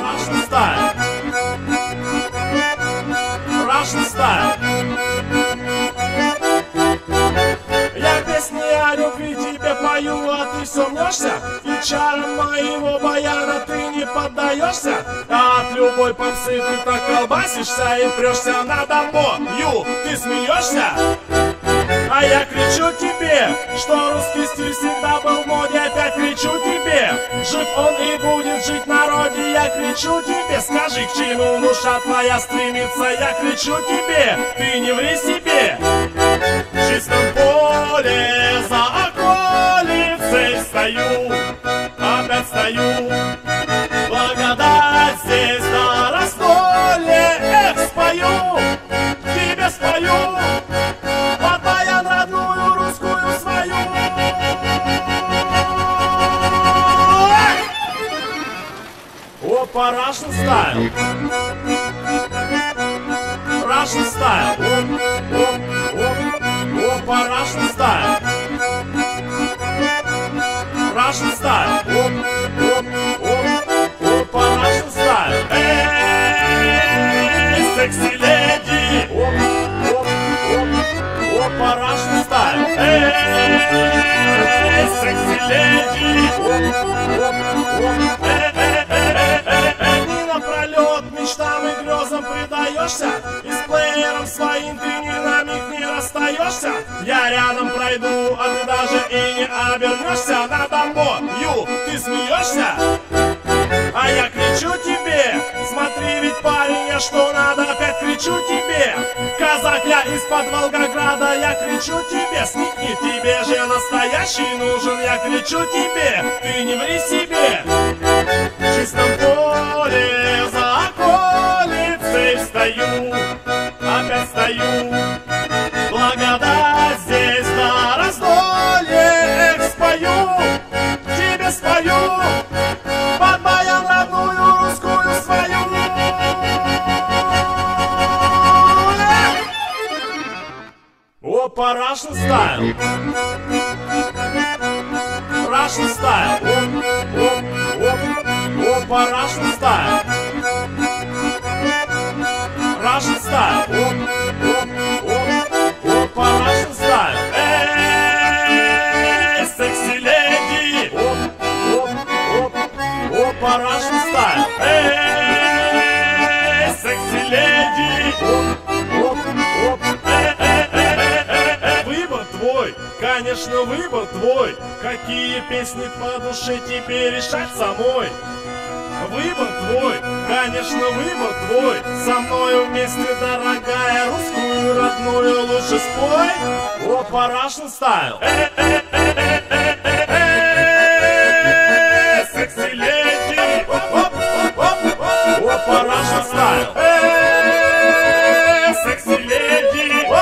Russian style. Russian style. Я песни о любви тебе пою, а ты все мнешься. И чарам моего баяна ты не поддаешься. А от любой попсы ты так колбасишься и прешься надо мною. Ты смеешься? А я кричу тебе, что русский стиль всегда был в моде. Опять кричу тебе, жив он и будет жить в народе. Я кричу тебе, скажи, к чему душа твоя стремится. Я кричу тебе, ты не ври себе. В чистом поле за околицей стою, опять стою. Благодать здесь на раздолье, эх, спою, тебе спою. Под баян родную русскую свою. Опа, Russian style. Russian style. Опа, Russian style. Russian style. Опа, Russian style. Эй, секси леди. Опа, Russian style. Эй, секси леди. Дни напролет мечтам и грезам предаешься. И с плеером своим ты ни на миг не расстаешься. Я рядом пройду, а ты даже и не обернешься. Надо мною ты смеешься. А я кричу тебе, смотри, ведь парень, я что надо, опять кричу тебе. Казак я из-под Волгограда, я кричу тебе, сникни, тебе же настоящий нужен. Я кричу тебе, ты не ври себе. В чистом поле за околицей стою, опять стою. Благодать здесь на раздолье, эх, спою, тебе спою. Под баян родную русскую свою. Опа, Russian style. Russian style. Опа, Russian style. Russian style. Опа, Russian style. Эй, секси леди. Опа, Russian style. Эй, секси леди. Выбор твой, конечно, выбор твой. Какие песни по душе тебе решать самой. Выбор твой, конечно, выбор твой. Со мною вместе, дорогая, русскую родную лучше спой. Опа, Russian style. Секси леди. Опа, Russian style. Секси леди.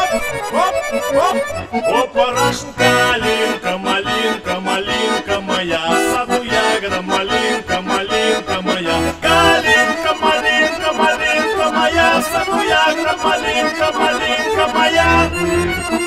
Опа, Russian калинка, малинка, малинка моя. В саду ягода, малинка, малинка моя. Калинка, малинка, малинка моя. В саду ягода, малинка, малинка моя.